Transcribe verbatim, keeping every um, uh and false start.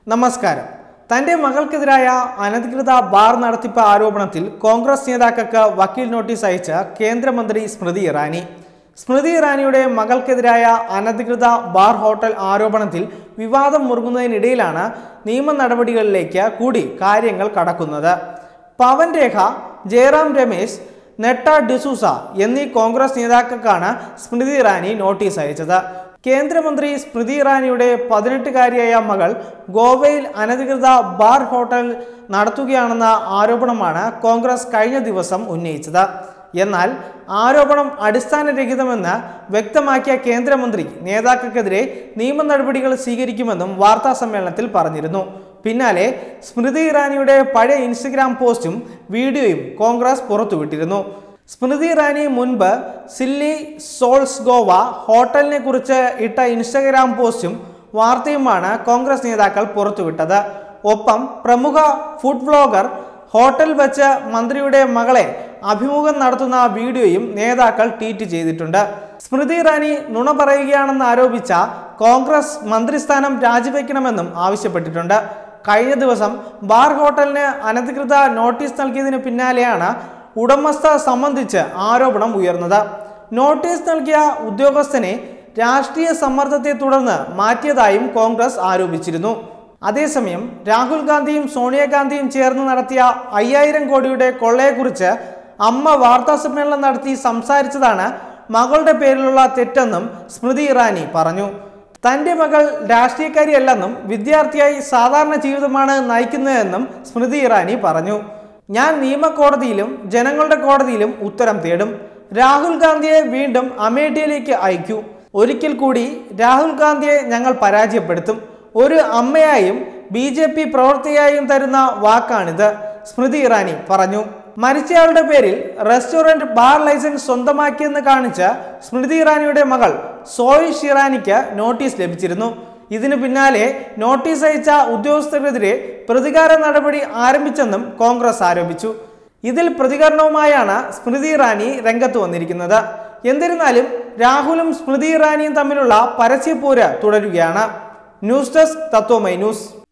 നമസ്കാരം. തന്റെ മകൾക്കെതിരായ അനധികൃത ബാർ നടത്തിപ്പ് ആരോപണത്തിൽ കോൺഗ്രസ് നേതാക്കൾക്ക് വക്കീൽ നോട്ടീസ് അയച്ച കേന്ദ്രമന്ത്രി സ്മൃതി ഇറാനി. സ്മൃതി ഇറാനിയുടെ മകൾക്കെതിരായ അനധികൃത ബാർ ഹോട്ടൽ ആരോപണത്തിൽ വിവാദം മുറുകുന്നതിനിടയിലാണ് നിയമ നടപടികളിലേക്ക് കൂടി കാര്യങ്ങൾ കടക്കുന്നത്. പവൻ രേഖ, ജയറാം രമേശ്, നെട്ട ഡിസൂസ എന്നീ കോൺഗ്രസ് നേതാക്കൾക്കാണ് സ്മൃതി ഇറാനി നോട്ടീസ് അയച്ചത്. കേന്ദ്രമന്ത്രി സ്മൃതി ഇറാനിയുടെ പതിനെട്ടുകാരിയായ മകൾ ഗോവയിൽ അനധികൃത ബാർ ഹോട്ടൽ നടത്തുകയാണെന്ന ആരോപണമാണ് കോൺഗ്രസ് കഴിഞ്ഞ ദിവസം ഉന്നയിച്ചത്. എന്നാൽ ആരോപണം അടിസ്ഥാനരഹിതമെന്ന് വ്യക്തമാക്കിയ കേന്ദ്രമന്ത്രി നേതാക്കൾക്കെതിരെ നിയമ നടപടികൾ സ്വീകരിക്കുമെന്നും വാർത്താ സമ്മേളനത്തിൽ പറഞ്ഞിരുന്നു. പിന്നാലെ സ്മൃതി ഇറാനിയുടെ പഴയ ഇൻസ്റ്റഗ്രാം പോസ്റ്റും വീഡിയോയും കോൺഗ്രസ് പുറത്തുവിട്ടിരുന്നു. സ്മൃതി ഇറാനി മുൻപ് സില്ലി സോൾസ് ഗോവ ഹോട്ടലിനെ കുറിച്ച് ഇട്ട ഇൻസ്റ്റഗ്രാം പോസ്റ്റും വാർത്തയുമാണ് കോൺഗ്രസ് നേതാക്കൾ പുറത്തുവിട്ടത്. ഒപ്പം പ്രമുഖ ഫുഡ് വ്ലോഗർ ഹോട്ടൽ വെച്ച് മന്ത്രിയുടെ മകളെ അഭിമുഖം നടത്തുന്ന വീഡിയോയും നേതാക്കൾ ട്വീറ്റ് ചെയ്തിട്ടുണ്ട്. സ്മൃതി ഇറാനി നുണ പറയുകയാണെന്ന് ആരോപിച്ച കോൺഗ്രസ് മന്ത്രിസ്ഥാനം രാജിവെക്കണമെന്നും ആവശ്യപ്പെട്ടിട്ടുണ്ട്. കഴിഞ്ഞ ദിവസം ബാർ ഹോട്ടലിന് അനധികൃത നോട്ടീസ് നൽകിയതിന് പിന്നാലെയാണ് ഉടമസ്ഥ സംബന്ധിച്ച് ആരോപണം ഉയർന്നത്. നോട്ടീസ് നൽകിയ ഉദ്യോഗസ്ഥനെ രാഷ്ട്രീയ സമ്മർദ്ദത്തെ തുടർന്ന് മാറ്റിയതായും കോൺഗ്രസ് ആരോപിച്ചിരുന്നു. അതേസമയം രാഹുൽ ഗാന്ധിയും സോണിയാഗാന്ധിയും ചേർന്ന് നടത്തിയ അയ്യായിരം കോടിയുടെ കൊള്ളയെക്കുറിച്ച് അമ്മ വാർത്താ സമ്മേളനം നടത്തി സംസാരിച്ചതാണ് മകളുടെ പേരിലുള്ള തെറ്റെന്നും സ്മൃതി ഇറാനി പറഞ്ഞു. തന്റെ മകൾ രാഷ്ട്രീയക്കാരിയല്ലെന്നും വിദ്യാർത്ഥിയായി സാധാരണ ജീവിതമാണ് നയിക്കുന്നതെന്നും സ്മൃതി ഇറാനി പറഞ്ഞു. ഞാൻ നിയമകോടതിയിലും ജനങ്ങളുടെ കോടതിയിലും ഉത്തരം തേടും. രാഹുൽ ഗാന്ധിയെ വീണ്ടും അമേഠിയിലേക്ക് അയക്കൂ. ഒരിക്കൽ കൂടി രാഹുൽ ഗാന്ധിയെ ഞങ്ങൾ പരാജയപ്പെടുത്തും. ഒരു അമ്മയായും ബി ജെ പി പ്രവർത്തകയായും തരുന്ന വാക്കാണിത്, സ്മൃതി ഇറാനി പറഞ്ഞു. മരിച്ചയാളുടെ പേരിൽ റെസ്റ്റോറന്റ് ബാർ ലൈസൻസ് സ്വന്തമാക്കിയെന്ന് കാണിച്ച് സ്മൃതി ഇറാനിയുടെ മകൾ സോയിഷ് ഇറാനിക്ക് നോട്ടീസ് ലഭിച്ചിരുന്നു. ഇതിനു പിന്നാലെ നോട്ടീസ് അയച്ച ഉദ്യോഗസ്ഥർക്കെതിരെ പ്രതികാര നടപടി ആരംഭിച്ചെന്നും കോൺഗ്രസ് ആരോപിച്ചു. ഇതിൽ പ്രതികരണവുമായാണ് സ്മൃതി ഇറാനി രംഗത്ത് വന്നിരിക്കുന്നത്. എന്നിരുന്നാലും രാഹുലും സ്മൃതി ഇറാനിയും തമ്മിലുള്ള പരസ്യപ്പോര് തുടരുകയാണ്. News desk Tatwamayi news.